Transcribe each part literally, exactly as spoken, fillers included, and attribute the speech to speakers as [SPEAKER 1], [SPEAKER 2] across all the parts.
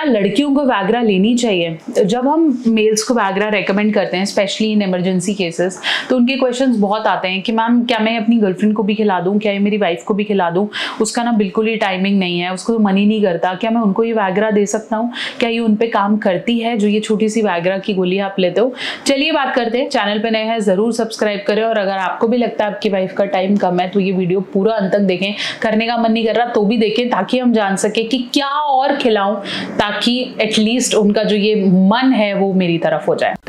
[SPEAKER 1] क्या लड़कियों को वैग्रा लेनी चाहिए? जब हम मेल्स को वैग्रा रेकमेंड करते हैं स्पेशली इन इमरजेंसी केसेस, तो उनके क्वेश्चंस बहुत आते हैं कि मैम क्या मैं अपनी गर्लफ्रेंड को भी खिला दूं, क्या ये मेरी वाइफ को भी खिला दूं, उसका ना बिल्कुल ही टाइमिंग नहीं है, उसको तो मन ही नहीं करता, क्या मैं उनको ये वैग्रा दे सकता हूँ, क्या ये उन पे काम करती है जो ये छोटी सी वैग्रा की गोली आप लेते हो? चलिए बात करते हैं। चैनल पे नए हैं जरूर सब्सक्राइब करें, और अगर आपको भी लगता है आपकी वाइफ का टाइम कम है तो ये वीडियो पूरा अंत तक देखें। करने का मन नहीं कर रहा तो भी देखें, ताकि हम जान सके कि क्या और खिलाऊं, ताकि एटलीस्ट उनका जो ये मन है वो मेरी तरफ हो जाए।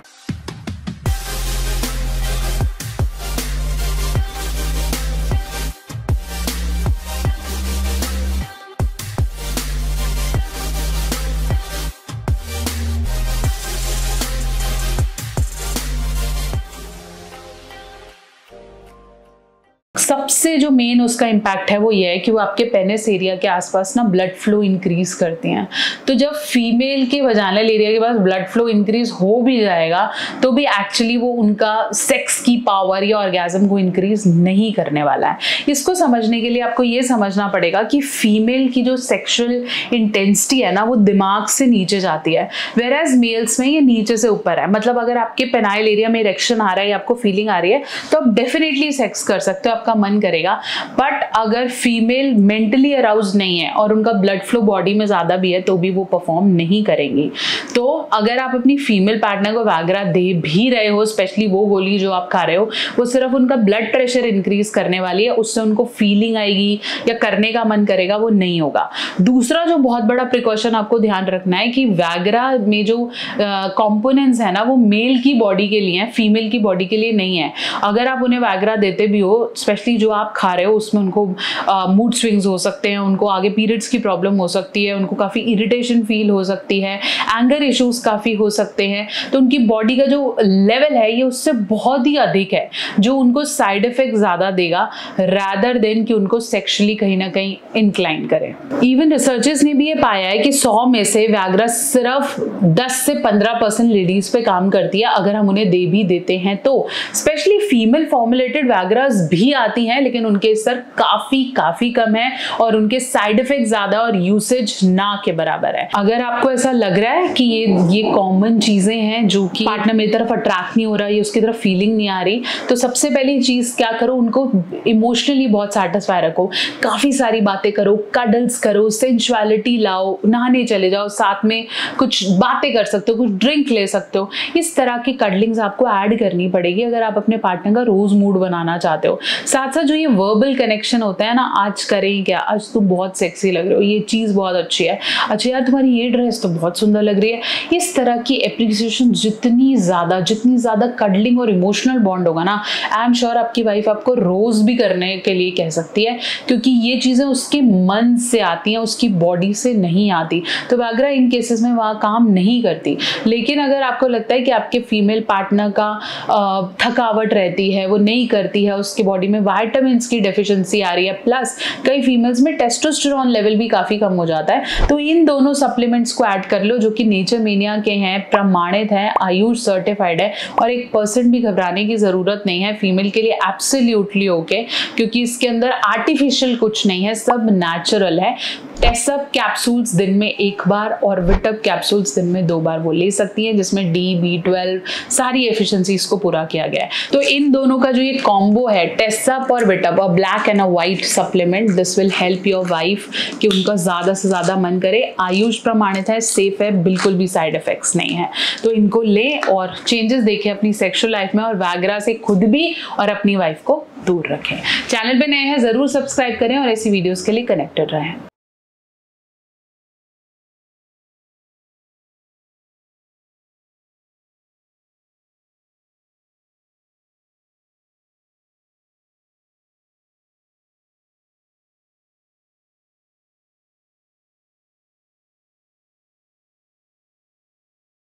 [SPEAKER 1] सबसे जो मेन उसका इम्पैक्ट है वो ये है कि वो आपके पेनिस एरिया के आसपास ना ब्लड फ्लो इंक्रीज करती हैं। तो जब फीमेल के वजाइनल एरिया के पास ब्लड फ्लो इंक्रीज हो भी जाएगा तो भी एक्चुअली वो उनका सेक्स की पावर या ऑर्गेज्म को इंक्रीज नहीं करने वाला है। इसको समझने के लिए आपको ये समझना पड़ेगा कि फीमेल की जो सेक्सुअल इंटेंसिटी है ना वो दिमाग से नीचे जाती है, वेयर एज मेल्स में ये नीचे से ऊपर है। मतलब अगर आपके पेनाइल एरिया में इरेक्शन आ रहा है या आपको फीलिंग आ रही है तो आप डेफिनेटली सेक्स कर सकते हो, आपका मन करेगा। बट अगर फीमेल मेंटली अराउज नहीं है और उनका ब्लड फ्लो बॉडी में ज्यादा भी है तो भी वो परफॉर्म नहीं करेंगी। तो अगर आप अपनी फीमेल पार्टनर को वैग्रा दे भी रहे हो, स्पेशली वो गोली जो आप खा रहे हो, वो सिर्फ उनका ब्लड प्रेशर इंक्रीज करने वाली है, उससे उनको फीलिंग आएगी या करने का मन करेगा वो नहीं होगा। दूसरा जो बहुत बड़ा प्रिकॉशन आपको ध्यान रखना है कि वैग्रा में जो कंपोनेंट्स है ना वो मेल की बॉडी के लिए है, फीमेल की बॉडी के लिए नहीं है। अगर आप उन्हें वैग्रा देते भी हो, स्पेशली जो आप खा रहे हो उसमें उनको मूड स्विंग्स हो सकते हैं, उनको आगे पीरियड्स की प्रॉब्लम हो सकती है, उनको काफ़ी इरिटेशन फील हो सकती है, एंगर इश्यूज काफ़ी हो सकते हैं। तो उनकी बॉडी का जो लेवल है ये उससे बहुत ही अधिक है, जो उनको साइड इफेक्ट ज़्यादा देगा रादर देन कि उनको सेक्सुअली कहीं ना कहीं इंक्लाइन करे। इवन रिसर्चर्स ने भी ये पाया है कि सौ में से वैग्रा सिर्फ दस से पंद्रह परसेंट लेडीज पे काम करती है अगर हम उन्हें दे भी देते हैं तो। स्पेशली फीमेल फॉर्मुलेटेड वैग्रास भी आती हैं लेकिन उनके स्तर काफी काफी कम है और उनके साइड इफेक्ट ज्यादा और यूसेज ना के बराबर है। अगर आपको ऐसा लग रहा है कि ये ये कॉमन चीजें हैं जो कि पार्टनर मेरी तरफ अट्रैक्ट नहीं हो रहा है, उसकी तरफ फीलिंग नहीं आ रही, तो सबसे पहली चीज क्या करो, उनको इमोशनली बहुत सेटिस्फाई रखो, काफी सारी बातें करो, कडल्स करो, सेंसुअलिटी लाओ, नहाने चले जाओ, साथ में कुछ बातें कर सकते हो, कुछ ड्रिंक ले सकते हो। इस तरह की कडलिंग्स आपको ऐड करनी पड़ेगी अगर आप अपने पार्टनर का रोज मूड बनाना चाहते हो। साथ साथ जो ये वर्बल कनेक्शन होता है ना, आज करें क्या, आज तुम बहुत सेक्सी लग रहे हो, ये चीज़ बहुत अच्छी है, अच्छा यार तुम्हारी ये ड्रेस तो बहुत सुंदर लग रही है, इस तरह की एप्रिसिएशन जितनी ज़्यादा जितनी ज़्यादा कडलिंग और इमोशनल बॉन्ड होगा ना, आई एम श्योर आपकी वाइफ आपको रोज़ भी करने के लिए कह सकती है, क्योंकि ये चीज़ें उसके मन से आती हैं, उसकी बॉडी से नहीं आती। तो वैग्रा इन केसेस में वहाँ काम नहीं करती। लेकिन अगर आपको लगता है कि आपके फीमेल पार्टनर का थकावट रहती है, वो नहीं करती है, उसकी बॉडी में विटामिन्स की डेफिशिएंसी आ रही है, प्लस कई फीमेल्स में टेस्टोस्टेरोन लेवल भी काफी कम हो जाता है, तो इन दोनों सप्लीमेंट्स को ऐड कर लो जो कि नेचर मेनिया के हैं, प्रमाणित हैं, आयुष सर्टिफाइड है और एक परसेंट भी घबराने की जरूरत नहीं है। फीमेल के लिए एब्सोल्युटली ओके, क्योंकि इसके अंदर आर्टिफिशियल कुछ नहीं है, सब नेचुरल है। टेसअप कैप्सूल्स दिन में एक बार और विटअप कैप्सूल्स दिन में दो बार वो ले सकती हैं, जिसमें डी बी ट्वेल्व सारी एफिशिएंसीज को पूरा किया गया है। तो इन दोनों का जो ये कॉम्बो है, टेसअप और विटअप, a black and a white supplement, this will help your wife कि उनका ज्यादा से ज्यादा मन करे। आयुष प्रमाणित है, सेफ है, बिल्कुल भी साइड इफेक्ट्स नहीं है। तो इनको लें और चेंजेस देखें अपनी सेक्सुअल लाइफ में, और वैग्रा से खुद भी और अपनी वाइफ को दूर रखें। चैनल पे नए हैं जरूर सब्सक्राइब करें और ऐसी वीडियोस के लिए कनेक्टेड रहें।